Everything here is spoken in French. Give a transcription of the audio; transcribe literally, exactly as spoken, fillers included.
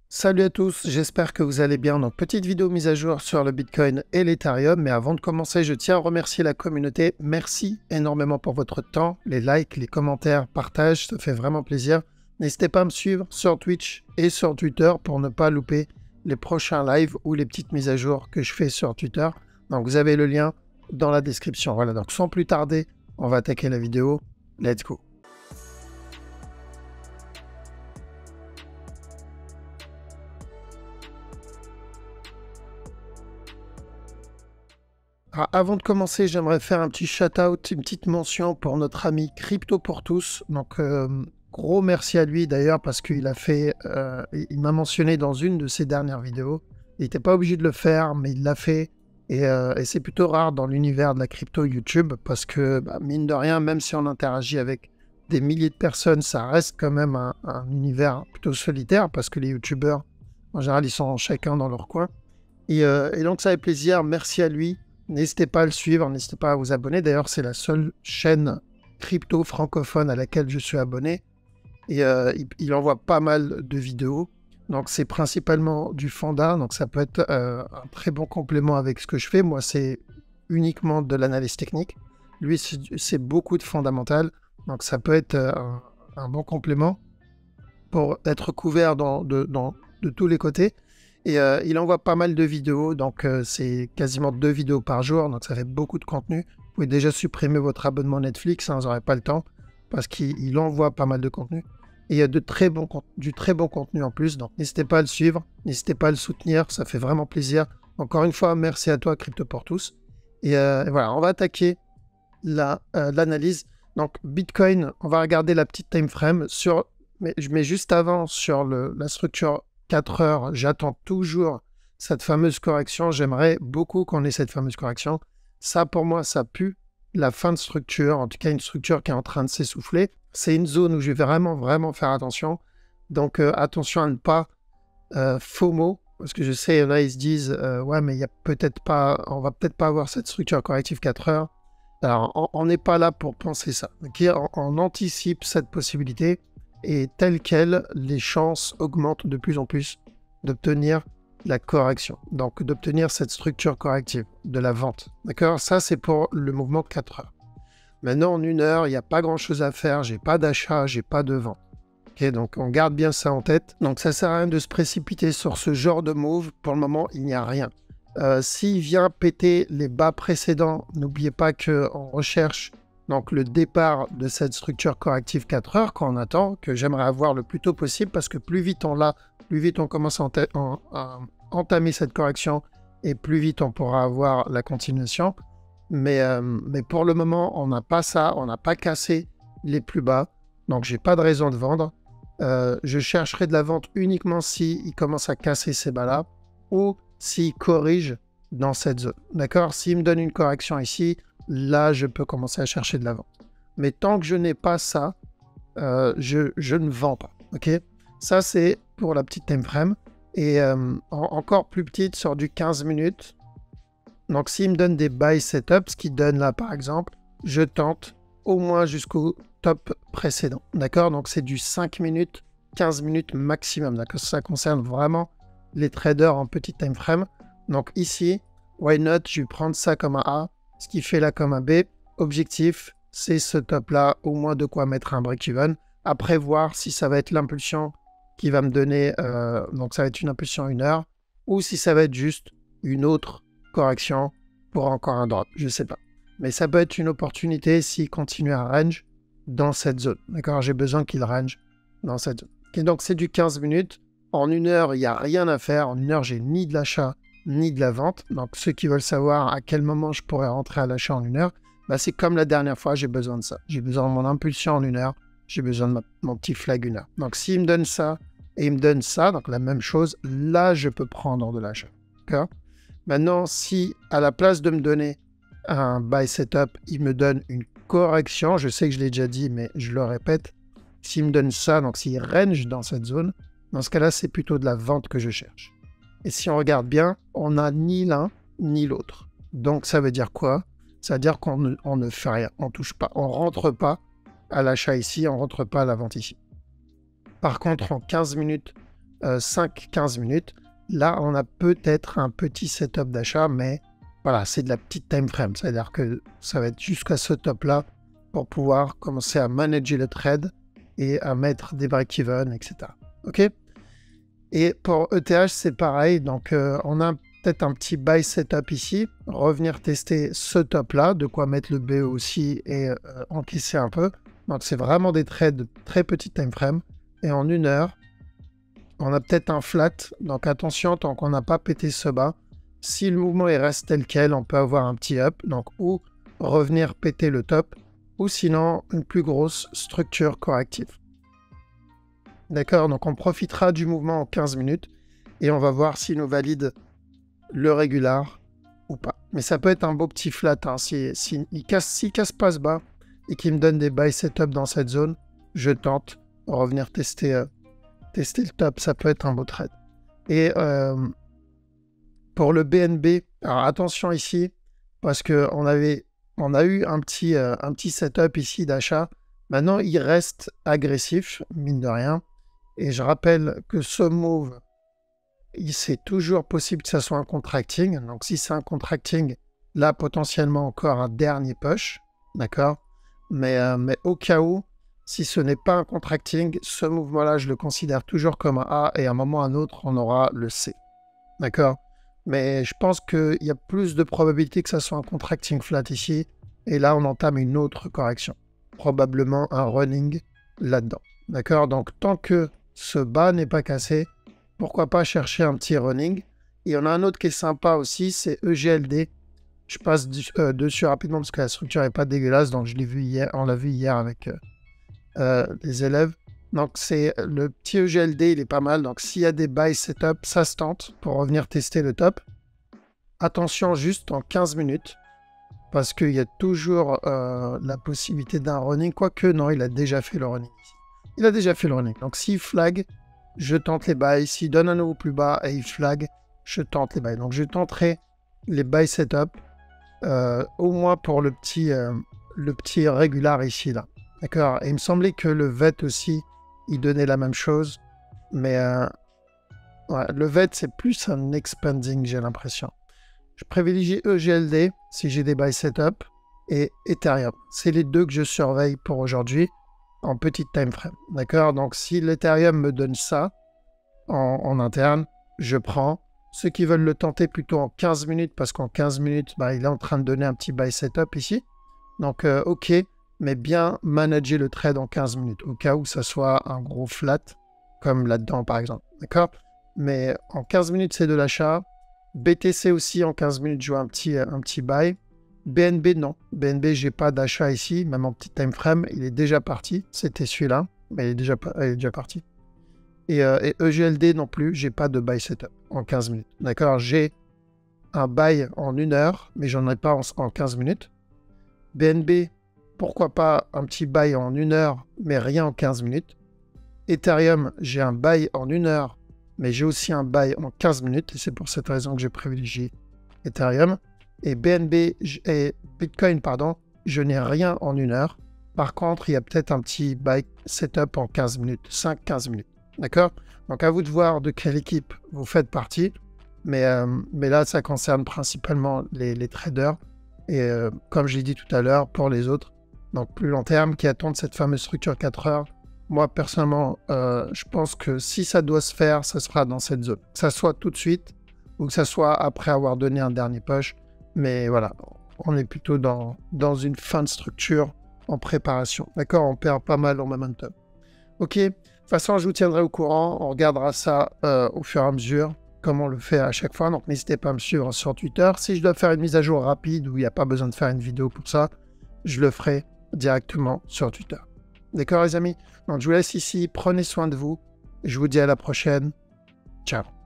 Salut à tous, j'espère que vous allez bien. Donc, petite vidéo mise à jour sur le Bitcoin et l'Ethereum. Mais avant de commencer, je tiens à remercier la communauté. Merci énormément pour votre temps, les likes, les commentaires, partages, ça fait vraiment plaisir. N'hésitez pas à me suivre sur Twitch et sur Twitter pour ne pas louper les prochains lives ou les petites mises à jour que je fais sur Twitter. Donc, vous avez le lien dans la description. Voilà, donc sans plus tarder, on va attaquer la vidéo. Let's go! Alors, avant de commencer, j'aimerais faire un petit shout-out, une petite mention pour notre ami Crypto pour tous. Donc, euh, gros merci à lui d'ailleurs parce qu'il a fait, euh, il m'a mentionné dans une de ses dernières vidéos. Il n'était pas obligé de le faire, mais il l'a fait. Et, euh, et c'est plutôt rare dans l'univers de la crypto YouTube parce que, bah, mine de rien, même si on interagit avec des milliers de personnes, ça reste quand même un, un univers plutôt solitaire parce que les YouTubeurs, en général, ils sont chacun dans leur coin. Et, euh, et donc, ça fait plaisir. Merci à lui. N'hésitez pas à le suivre, n'hésitez pas à vous abonner. D'ailleurs, c'est la seule chaîne crypto francophone à laquelle je suis abonné. Et euh, il, il envoie pas mal de vidéos. Donc, c'est principalement du fonda. Donc, ça peut être euh, un très bon complément avec ce que je fais. Moi, c'est uniquement de l'analyse technique. Lui, c'est beaucoup de fondamental. Donc, ça peut être euh, un, un bon complément pour être couvert dans, de, dans, de tous les côtés. Et euh, il envoie pas mal de vidéos, donc euh, c'est quasiment deux vidéos par jour, donc ça fait beaucoup de contenu. Vous pouvez déjà supprimer votre abonnement Netflix, hein, vous n'aurez pas le temps, parce qu'il envoie pas mal de contenu. Et il y a de très bon, du très bon contenu en plus, donc n'hésitez pas à le suivre, n'hésitez pas à le soutenir, ça fait vraiment plaisir. Encore une fois, merci à toi Crypto pour tous. Et, euh, et voilà, on va attaquer l'analyse. La, euh, donc Bitcoin, on va regarder la petite time frame sur, mais je mets juste avant sur le, la structure quatre heures, j'attends toujours cette fameuse correction. J'aimerais beaucoup qu'on ait cette fameuse correction. Ça, pour moi, ça pue la fin de structure, en tout cas une structure qui est en train de s'essouffler. C'est une zone où je vais vraiment, vraiment faire attention. Donc, euh, attention à ne pas euh, FOMO, parce que je sais, là, ils se disent, euh, ouais, mais il y a peut-être pas, on va peut-être pas avoir cette structure corrective quatre heures. Alors, on n'est pas là pour penser ça. Okay, on, on anticipe cette possibilité. Et tel quel, les chances augmentent de plus en plus d'obtenir la correction. Donc, d'obtenir cette structure corrective de la vente. D'accord? Ça, c'est pour le mouvement quatre heures. Maintenant, en une heure, il n'y a pas grand-chose à faire. J'ai pas d'achat, j'ai pas de vente. Okay, donc, on garde bien ça en tête. Donc, ça sert à rien de se précipiter sur ce genre de move. Pour le moment, il n'y a rien. Euh, S'il vient péter les bas précédents, n'oubliez pas qu'on recherche donc le départ de cette structure corrective quatre heures qu'on attend, que j'aimerais avoir le plus tôt possible, parce que plus vite on l'a, plus vite on commence à, en, à entamer cette correction, et plus vite on pourra avoir la continuation. Mais, euh, mais pour le moment, on n'a pas ça, on n'a pas cassé les plus bas, donc j'ai pas de raison de vendre. Euh, je chercherai de la vente uniquement s'il commence à casser ces bas-là, ou s'il corrige dans cette zone. D'accord? S'il me donne une correction ici, là, je peux commencer à chercher de la vente. Mais tant que je n'ai pas ça, euh, je, je ne vends pas. Ok? Ça, c'est pour la petite time frame. Et euh, en, encore plus petite, sur du quinze minutes. Donc, s'il me donne des buy setups, ce qu'il donne là, par exemple, je tente au moins jusqu'au top précédent. D'accord? Donc, c'est du cinq minutes, quinze minutes maximum. D'accord? Ça concerne vraiment les traders en petite time frame. Donc, ici, why not? Je vais prendre ça comme un A. Ce qui fait là comme un B. Objectif, c'est ce top-là, au moins de quoi mettre un break-even. Après, voir si ça va être l'impulsion qui va me donner, euh, donc ça va être une impulsion à une heure, ou si ça va être juste une autre correction pour encore un drop, je ne sais pas. Mais ça peut être une opportunité s'il continue à range dans cette zone. D'accord? J'ai besoin qu'il range dans cette zone. Okay, donc c'est du quinze minutes. En une heure, il n'y a rien à faire. En une heure, j'ai ni de l'achat, ni de la vente. Donc, ceux qui veulent savoir à quel moment je pourrais rentrer à l'achat en une heure, bah, c'est comme la dernière fois, j'ai besoin de ça. J'ai besoin de mon impulsion en une heure, j'ai besoin de ma, mon petit flag une heure. Donc, s'il me donne ça et il me donne ça, donc la même chose, là, je peux prendre de l'achat. D'accord? Maintenant, si à la place de me donner un buy setup, il me donne une correction, je sais que je l'ai déjà dit, mais je le répète, s'il me donne ça, donc s'il range dans cette zone, dans ce cas-là, c'est plutôt de la vente que je cherche. Et si on regarde bien, on n'a ni l'un ni l'autre. Donc, ça veut dire quoi? Ça veut dire qu'on ne, on ne fait rien, on ne touche pas, on ne rentre pas à l'achat ici, on ne rentre pas à la vente ici. Par contre, en quinze minutes, euh, cinq à quinze minutes. Là, on a peut-être un petit setup d'achat, mais voilà, c'est de la petite time frame. C'est-à-dire que ça va être jusqu'à ce top-là pour pouvoir commencer à manager le trade et à mettre des break-even, et cetera. OK? Et pour E T H, c'est pareil. Donc, euh, on a peut-être un petit buy setup ici. Revenir tester ce top-là, de quoi mettre le B E aussi et euh, encaisser un peu. Donc, c'est vraiment des trades de très petite time frame. Et en une heure, on a peut-être un flat. Donc, attention, tant qu'on n'a pas pété ce bas, si le mouvement il reste tel quel, on peut avoir un petit up. Donc, ou revenir péter le top, ou sinon, une plus grosse structure corrective. D'accord, donc on profitera du mouvement en quinze minutes et on va voir s'il nous valide le régular ou pas. Mais ça peut être un beau petit flat. Hein. S'il si, si casse, si casse pas ce bas et qu'il me donne des buy setup dans cette zone, je tente de revenir tester, euh, tester le top. Ça peut être un beau trade. Et euh, pour le B N B, alors attention ici, parce qu'on avait, on a eu un petit, euh, un petit setup ici d'achat. Maintenant, il reste agressif, mine de rien. Et je rappelle que ce move, c'est toujours possible que ça soit un contracting. Donc, si c'est un contracting, là, potentiellement encore un dernier push. D'accord, mais, euh, mais au cas où, si ce n'est pas un contracting, ce mouvement-là, je le considère toujours comme un A et à un moment ou à un autre, on aura le C. D'accord, mais je pense qu'il y a plus de probabilité que ça soit un contracting flat ici. Et là, on entame une autre correction. Probablement un running là-dedans. D'accord, donc tant que ce bas n'est pas cassé, pourquoi pas chercher un petit running. Et il y en a un autre qui est sympa aussi, c'est E G L D. Je passe du, euh, dessus rapidement parce que la structure n'est pas dégueulasse, donc je l'ai vu hier, on l'a vu hier avec euh, euh, les élèves. Donc c'est le petit E G L D, il est pas mal. Donc s'il y a des buy setup, ça se tente pour revenir tester le top. Attention juste en quinze minutes, parce qu'il y a toujours euh, la possibilité d'un running, quoique non, il a déjà fait le running ici. Il a déjà fait le running. Donc, s'il flag, je tente les buys. S'il donne un nouveau plus bas et il flag, je tente les buys. Donc, je tenterai les buy setup, euh, au moins pour le petit, euh, le petit régular ici, là. D'accord. Et il me semblait que le V E T aussi, il donnait la même chose. Mais euh, ouais, le V E T, c'est plus un expanding, j'ai l'impression. Je privilégie E G L D si j'ai des buy setup et Ethereum. C'est les deux que je surveille pour aujourd'hui en petite time frame. D'accord, donc si l'Ethereum me donne ça en, en interne, je prends. Ceux qui veulent le tenter plutôt en quinze minutes, parce qu'en quinze minutes, bah, il est en train de donner un petit buy setup ici. Donc, euh, ok, mais bien manager le trade en quinze minutes, au cas où ça soit un gros flat, comme là-dedans par exemple. D'accord, mais en quinze minutes, c'est de l'achat. B T C aussi, en quinze minutes, je joue un petit, un petit buy. B N B, non. B N B, j'ai pas d'achat ici, même en petit time frame, il est déjà parti. C'était celui-là, mais il est déjà, il est déjà parti. Et, euh, et E G L D non plus, j'ai pas de buy setup en quinze minutes. D'accord, j'ai un buy en une heure, mais j'en ai pas en, en quinze minutes. B N B, pourquoi pas un petit buy en une heure, mais rien en quinze minutes. Ethereum, j'ai un buy en une heure, mais j'ai aussi un buy en quinze minutes, et c'est pour cette raison que je privilégie Ethereum. Et B N B et Bitcoin, pardon, je n'ai rien en une heure. Par contre, il y a peut-être un petit buy setup en quinze minutes, cinq à quinze minutes. D'accord? Donc, à vous de voir de quelle équipe vous faites partie. Mais, euh, mais là, ça concerne principalement les, les traders. Et euh, comme je l'ai dit tout à l'heure, pour les autres, donc plus long terme, qui attendent cette fameuse structure quatre heures, moi, personnellement, euh, je pense que si ça doit se faire, ça se fera dans cette zone. Que ça soit tout de suite ou que ça soit après avoir donné un dernier push. Mais voilà, on est plutôt dans, dans une fin de structure en préparation. D'accord, on perd pas mal en momentum. Ok, de toute façon, je vous tiendrai au courant. On regardera ça euh, au fur et à mesure, comme on le fait à chaque fois. Donc, n'hésitez pas à me suivre sur Twitter. Si je dois faire une mise à jour rapide où il n'y a pas besoin de faire une vidéo pour ça, je le ferai directement sur Twitter. D'accord, les amis? Donc, je vous laisse ici. Prenez soin de vous. Je vous dis à la prochaine. Ciao.